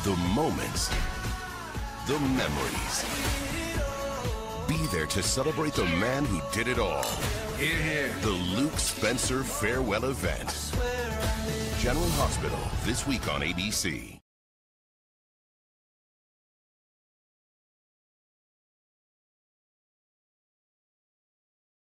The moments. The memories. Be there to celebrate the man who did it all. Here, here. The Luke Spencer Farewell Event. General Hospital, this week on ABC.